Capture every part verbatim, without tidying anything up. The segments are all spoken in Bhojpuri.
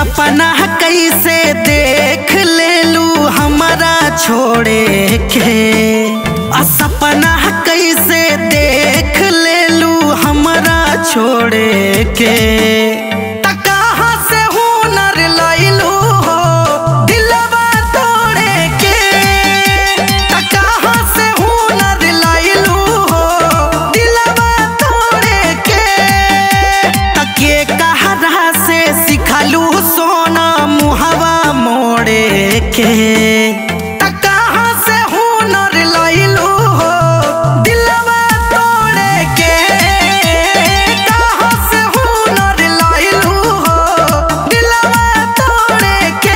सपना कैसे देख ले लू हमारा छोड़े के, सपना कैसे देख ले लू हमारा छोड़े के। कहाँ से हुनर लैलू हो दिलवा तोड़े के, कहाँ से हुनर लैलू हो दिलवा तोड़े के। तके कहरा से सिखलू सोना मुहवा मोड़े के। कहाँ से हुनर लैलू हो दिलवा तोड़े के, कहाँ से हुनर लैलू हो दिलवा तोड़े के।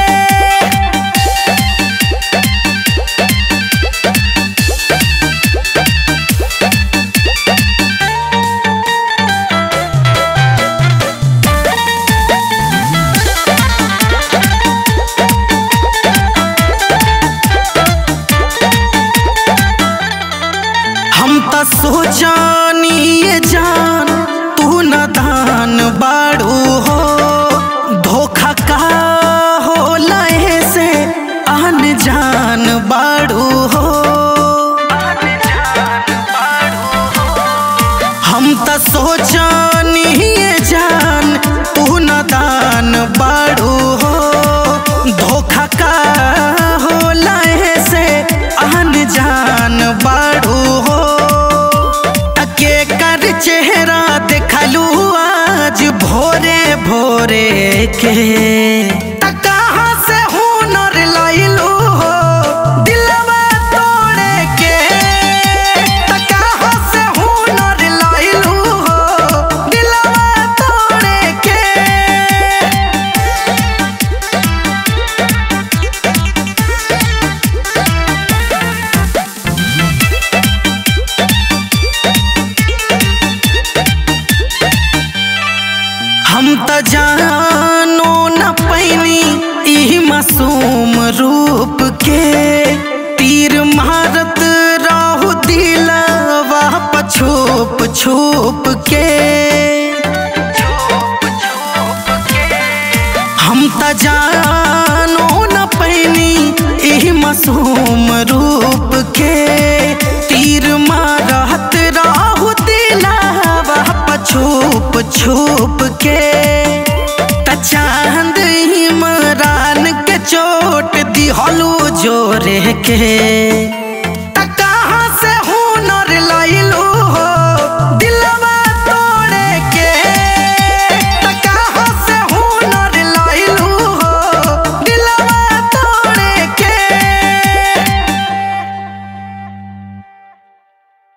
हम तो सोचानी ये जान तू न दान बाड़ू हो, धोखा का हो लहे से आन जान बाड़ू हो। हम तो सोचानी ये जान तू न दान बाड़ू हो, धोखा का हो लहे से आन जान बाड़ू हो। के कर चेहरा देखलू आज भोरे भोरे के। कहाँ से हुनर लैलू हो दिलवा तोड़े के, कहाँ से हुनर लैलू हो दिलवा तोड़े के। हम तो जानो न पैनी ई मासूम रूप के, तीर मारत रहू दिलवा छुप छुप के। हम तो जानो न पैनी ई मासूम रूप के, तीर मारत रहू दिलवा छुप छुप के। चांद इमरान के चोट दिहलू जोरे के।